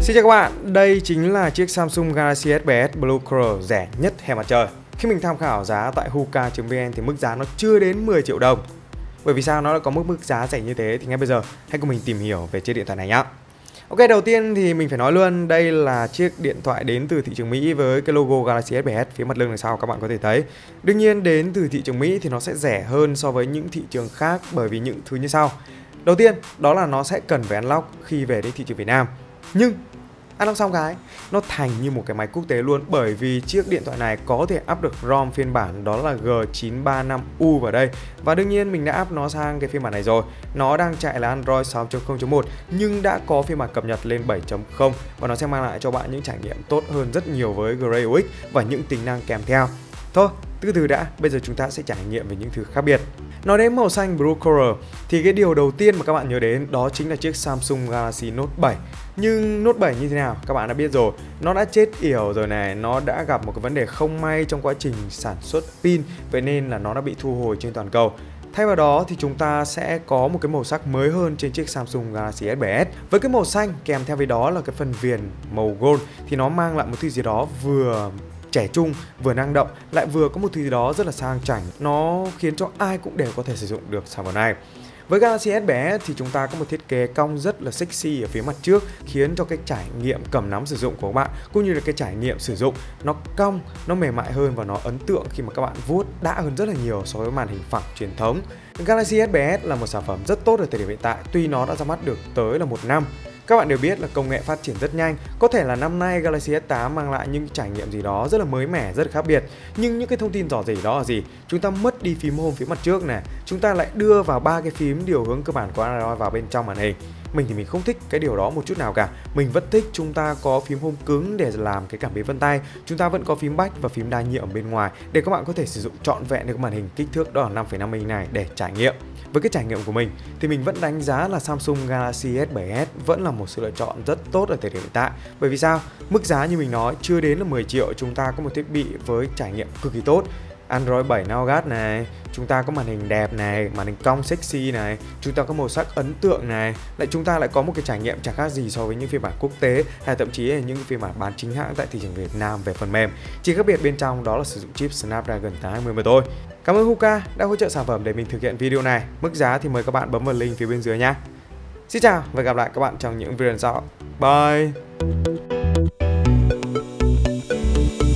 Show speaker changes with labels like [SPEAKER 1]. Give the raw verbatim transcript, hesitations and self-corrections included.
[SPEAKER 1] Xin chào các bạn, đây chính là chiếc Samsung Galaxy S bảy s Blue Color rẻ nhất hè mặt trời. Khi mình tham khảo giá tại Hoka chấm vn thì mức giá nó chưa đến mười triệu đồng. Bởi vì sao nó lại có mức mức giá rẻ như thế thì ngay bây giờ hãy cùng mình tìm hiểu về chiếc điện thoại này nhé. Ok, đầu tiên thì mình phải nói luôn, đây là chiếc điện thoại đến từ thị trường Mỹ với cái logo Galaxy S bảy s phía mặt lưng đằng sau các bạn có thể thấy. Đương nhiên đến từ thị trường Mỹ thì nó sẽ rẻ hơn so với những thị trường khác bởi vì những thứ như sau. Đầu tiên, đó là nó sẽ cần phải unlock khi về đến thị trường Việt Nam. Nhưng unlock xong cái nó thành như một cái máy quốc tế luôn, bởi vì chiếc điện thoại này có thể áp được ROM phiên bản đó là G chín ba năm U vào đây. Và đương nhiên mình đã áp nó sang cái phiên bản này rồi. Nó đang chạy là Android sáu chấm không chấm một nhưng đã có phiên bản cập nhật lên bảy chấm không và nó sẽ mang lại cho bạn những trải nghiệm tốt hơn rất nhiều với Gray o ích và những tính năng kèm theo. Thôi, từ từ đã, bây giờ chúng ta sẽ trải nghiệm về những thứ khác biệt. Nói đến màu xanh Blue Coral thì cái điều đầu tiên mà các bạn nhớ đến đó chính là chiếc Samsung Galaxy Note bảy. Nhưng Note bảy như thế nào? Các bạn đã biết rồi, nó đã chết yểu rồi này, nó đã gặp một cái vấn đề không may trong quá trình sản xuất pin, vậy nên là nó đã bị thu hồi trên toàn cầu. Thay vào đó thì chúng ta sẽ có một cái màu sắc mới hơn trên chiếc Samsung Galaxy S bảy s. Với cái màu xanh kèm theo với đó là cái phần viền màu gold thì nó mang lại một thứ gì đó vừa trẻ trung, vừa năng động, lại vừa có một thứ gì đó rất là sang chảnh. Nó khiến cho ai cũng đều có thể sử dụng được sản phẩm này. Với Galaxy S bảy s thì chúng ta có một thiết kế cong rất là sexy ở phía mặt trước, khiến cho cái trải nghiệm cầm nắm sử dụng của các bạn cũng như là cái trải nghiệm sử dụng nó cong, nó mềm mại hơn và nó ấn tượng khi mà các bạn vuốt đã hơn rất là nhiều so với màn hình phẳng truyền thống. Galaxy S bảy s là một sản phẩm rất tốt ở thời điểm hiện tại, tuy nó đã ra mắt được tới là một năm. Các bạn đều biết là công nghệ phát triển rất nhanh. Có thể là năm nay Galaxy S tám mang lại những trải nghiệm gì đó rất là mới mẻ, rất là khác biệt. Nhưng những cái thông tin rò rỉ đó là gì? Chúng ta mất đi phím home phía mặt trước này. Chúng ta lại đưa vào ba cái phím điều hướng cơ bản của Android vào bên trong màn hình. Mình thì mình không thích cái điều đó một chút nào cả. Mình vẫn thích chúng ta có phím home cứng để làm cái cảm biến vân tay. Chúng ta vẫn có phím back và phím đa nhiệm ở bên ngoài để các bạn có thể sử dụng trọn vẹn được màn hình kích thước đó là năm phẩy năm inch này để trải nghiệm. Với cái trải nghiệm của mình thì mình vẫn đánh giá là Samsung Galaxy S bảy s vẫn là một sự lựa chọn rất tốt ở thời điểm hiện tại. Bởi vì sao? Mức giá như mình nói chưa đến là mười triệu, chúng ta có một thiết bị với trải nghiệm cực kỳ tốt. Android bảy Nougat này, chúng ta có màn hình đẹp này, màn hình cong sexy này, chúng ta có màu sắc ấn tượng này, lại chúng ta lại có một cái trải nghiệm chẳng khác gì so với những phiên bản quốc tế hay thậm chí là những phiên bản bán chính hãng tại thị trường Việt Nam về phần mềm. Chỉ khác biệt bên trong đó là sử dụng chip Snapdragon tám hai mươi mà thôi. Cảm ơn Hoka đã hỗ trợ sản phẩm để mình thực hiện video này. Mức giá thì mời các bạn bấm vào link phía bên dưới nhé. Xin chào và gặp lại các bạn trong những video sau. Bye!